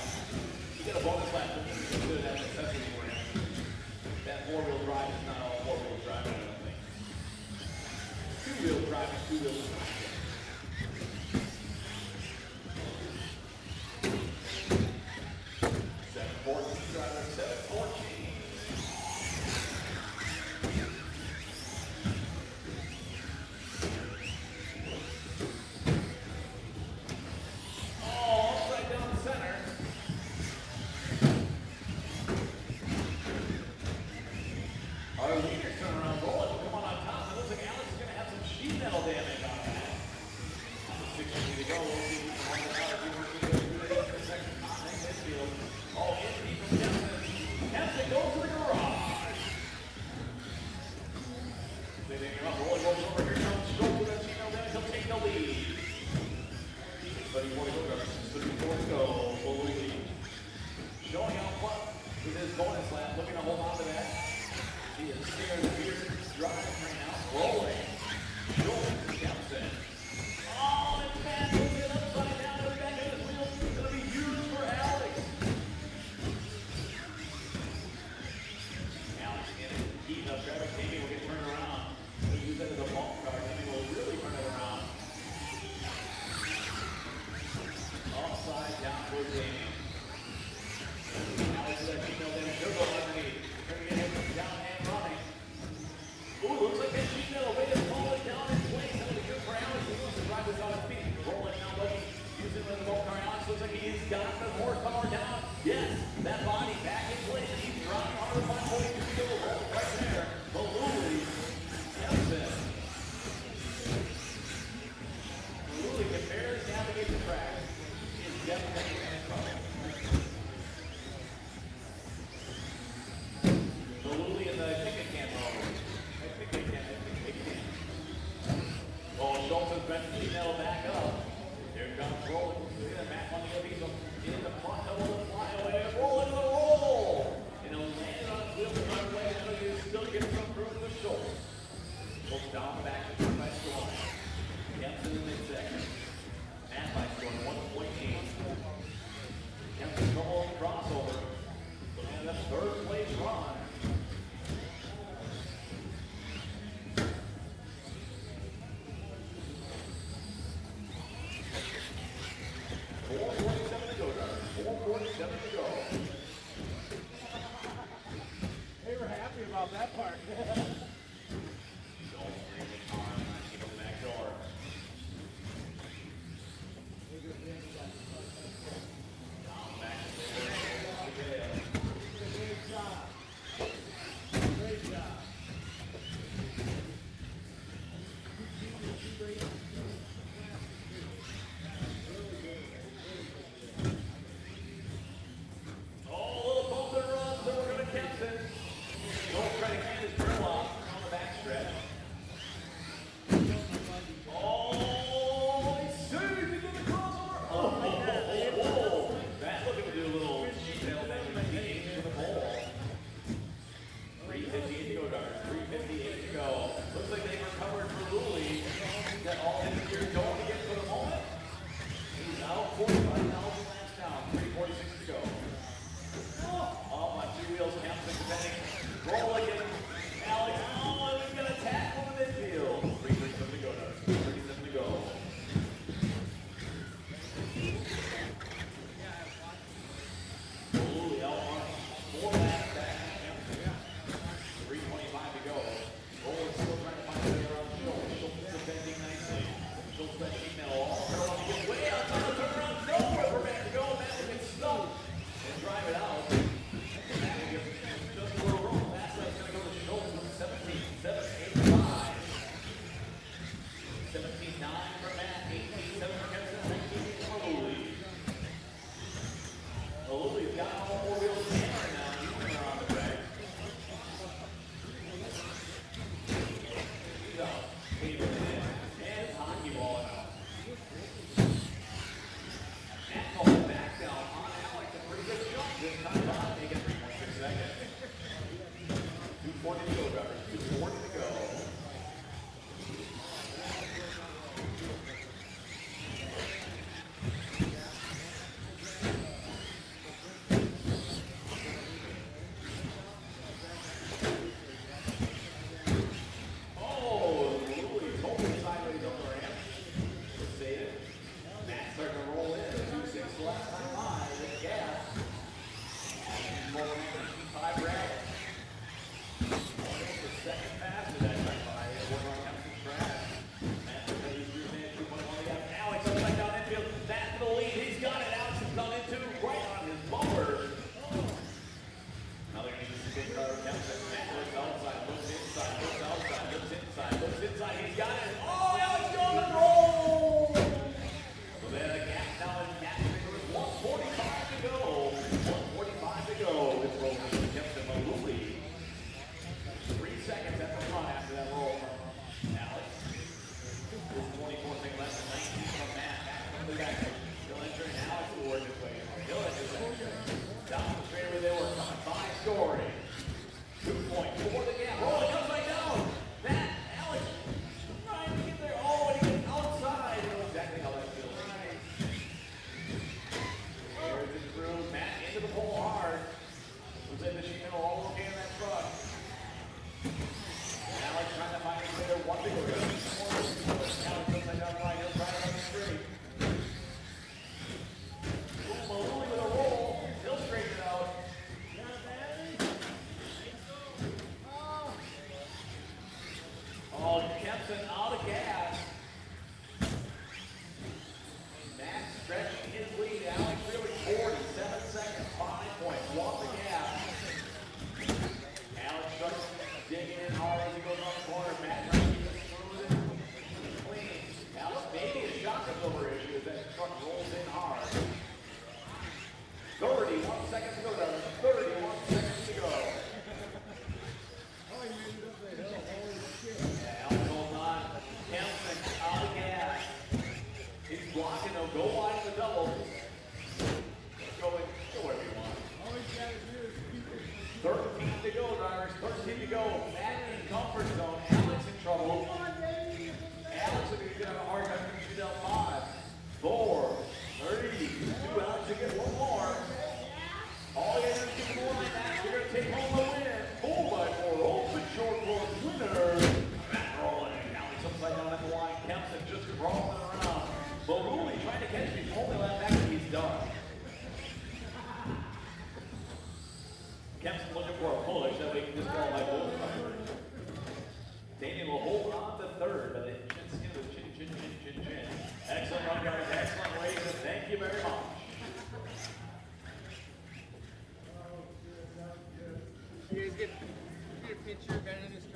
You get a bonus lap, but you consider that necessity for him. That four-wheel drive is not all four-wheel drive, I don't think. Two-wheel drive is two-wheel drive. Story. 2.4 the gap. Oh, it comes right down. Matt, Alex, trying to get there. Oh, and he gets outside. You know exactly how that feels. There's his through. Matt into the pole hard. Was in the channel all okay in that truck. Alex trying to find a clear one to go. Alex comes right down right. He'll try to run straight. Malooly with a roll. He'll straighten it out. Oh, Kempson out of gas. Matt stretching his lead. Alex really 47 seconds. 5.1 the gap. Alex starts digging in hard as he goes on the corner. Matt trying to keep it smooth and clean. Alex maybe a shock absorber issue as that truck rolls in hard. 31 seconds to go, Doug. 31 seconds to go. Yeah, Alex holds on. Kempson out of gas. He's blocking. He'll go wide in the double. Go wherever you want. 13 to go, drivers. 13 to go. Matt in comfort zone. Alex in trouble. Alex is going to have a hard time finishing down 5, 4, 3, 2. Alex to get one more. All you have to do is get more like that. You're going to take home the win. 4x4 open short course winner. Matt rolling. Alex upside down at the line. Kempson just crawling around. Malooly trying to catch him. He's only left back and he's done. Kempson looking for a push that we can just call by both drivers. Daniel will hold on to third, but it chin skin with chin, chin, chin, chin, chin. Excellent run, guys. Excellent race, and thank you very much. You guys get a picture of Ben and his